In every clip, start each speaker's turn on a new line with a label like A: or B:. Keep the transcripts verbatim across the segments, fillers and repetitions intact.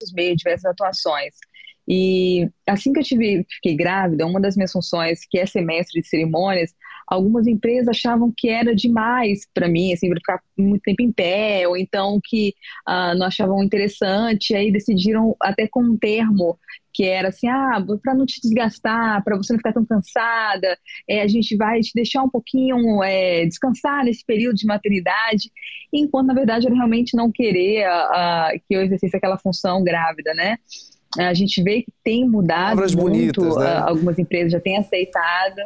A: diversos meios, diversas atuações. E assim que eu tive, fiquei grávida, uma das minhas funções, que é ser mestre de cerimônias, algumas empresas achavam que era demais para mim, assim, para ficar muito tempo em pé, ou então que ah, não achavam interessante, e aí decidiram até com um termo que era assim, ah, para não te desgastar, para você não ficar tão cansada, é, a gente vai te deixar um pouquinho é, descansar nesse período de maternidade, enquanto na verdade era realmente não querer ah, ah, que eu exercesse aquela função grávida, né? A gente vê que tem mudado
B: Palavras bonitas,
A: muito,
B: né?
A: ah, algumas empresas já têm aceitado.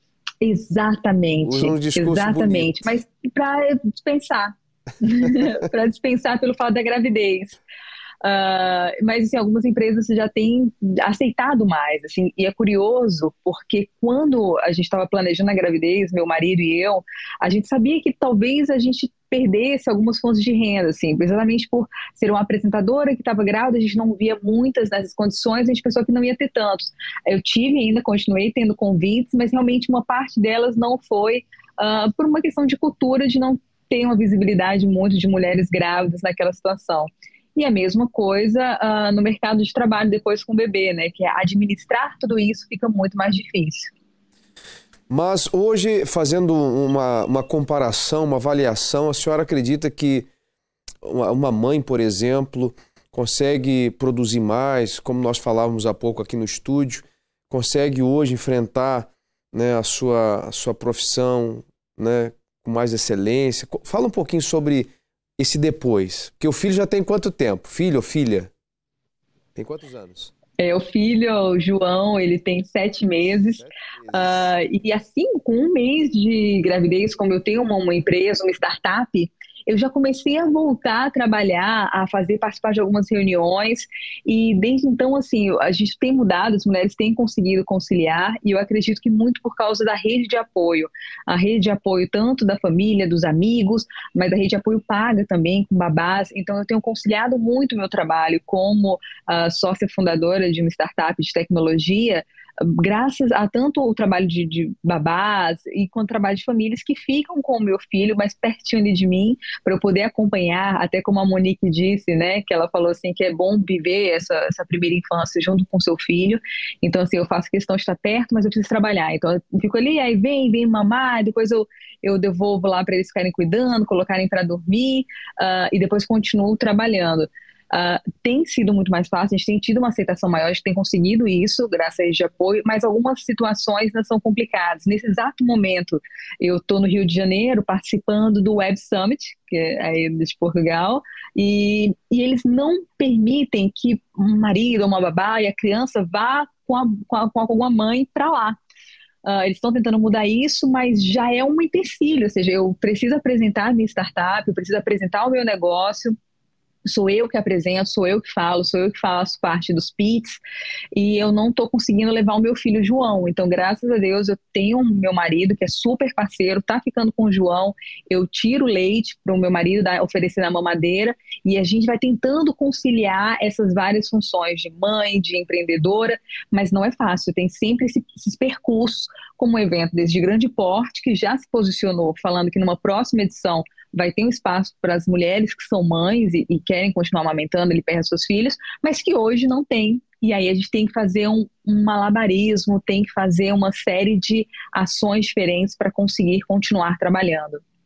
A: Exatamente,
B: Usam um discurso
A: exatamente.
B: bonito.
A: Mas para dispensar, para dispensar pelo fato da gravidez. Ah, mas assim, algumas empresas já têm aceitado mais, assim, e é curioso porque quando a gente estava planejando a gravidez, meu marido e eu, a gente sabia que talvez a gente perdesse algumas fontes de renda, assim, exatamente por ser uma apresentadora que estava grávida, a gente não via muitas nessas condições, a gente pensou que não ia ter tantos. Eu tive ainda, continuei tendo convites, mas realmente uma parte delas não foi ah, por uma questão de cultura, de não ter uma visibilidade muito de mulheres grávidas naquela situação. E a mesma coisa ah, no mercado de trabalho depois com o bebê, né? Que é administrar tudo isso fica muito mais difícil.
B: Mas hoje, fazendo uma, uma comparação, uma avaliação, a senhora acredita que uma, uma mãe, por exemplo, consegue produzir mais, como nós falávamos há pouco aqui no estúdio, consegue hoje enfrentar, né, a sua, a sua profissão, né, com mais excelência? Co- Fala um pouquinho sobre esse depois. Porque o filho já tem quanto tempo? Filho ou filha? Tem quantos anos?
A: É, o filho, o João, ele tem sete meses.
B: Sete meses.
A: Ah, e assim, com um mês de gravidez, como eu tenho uma, uma empresa, uma startup, eu já comecei a voltar a trabalhar, a fazer, participar de algumas reuniões. E desde então, assim, a gente tem mudado, as mulheres têm conseguido conciliar, e eu acredito que muito por causa da rede de apoio. A rede de apoio tanto da família, dos amigos, mas a rede de apoio paga também, com babás. Então, eu tenho conciliado muito o meu trabalho como a sócia fundadora de uma startup de tecnologia, graças a tanto o trabalho de, de babás e quanto o trabalho de famílias que ficam com o meu filho mais pertinho ali de mim, para eu poder acompanhar, até como a Monique disse, né, que ela falou assim, que é bom viver essa, essa primeira infância junto com seu filho. Então, assim, eu faço questão de estar perto, mas eu preciso trabalhar. Então, eu fico ali, aí vem, vem mamar, depois eu, eu devolvo lá para eles ficarem cuidando, colocarem para dormir, uh, e depois continuo trabalhando. Uh, tem sido muito mais fácil, a gente tem tido uma aceitação maior, a gente tem conseguido isso, graças a esse de apoio, mas algumas situações ainda são complicadas. Nesse exato momento, eu estou no Rio de Janeiro participando do Web Summit, que é aí de Portugal, e, e eles não permitem que um marido ou uma babá e a criança vá com, a, com, a, com alguma mãe para lá. Uh, eles estão tentando mudar isso, mas já é um empecilho, ou seja, eu preciso apresentar a minha startup, eu preciso apresentar o meu negócio, sou eu que apresento, sou eu que falo, sou eu que faço parte dos pits, e eu não estou conseguindo levar o meu filho João. Então, graças a Deus, eu tenho um meu marido que é super parceiro, tá ficando com o João, eu tiro leite para o meu marido dar, oferecer na mamadeira, e a gente vai tentando conciliar essas várias funções de mãe, de empreendedora, mas não é fácil, tem sempre esse, esses percursos, como um evento desde grande porte, que já se posicionou, falando que numa próxima edição vai ter um espaço para as mulheres que são mães e, e querem continuar amamentando ele perto dos seus filhos, mas que hoje não tem. E aí a gente tem que fazer um, um malabarismo, tem que fazer uma série de ações diferentes para conseguir continuar trabalhando.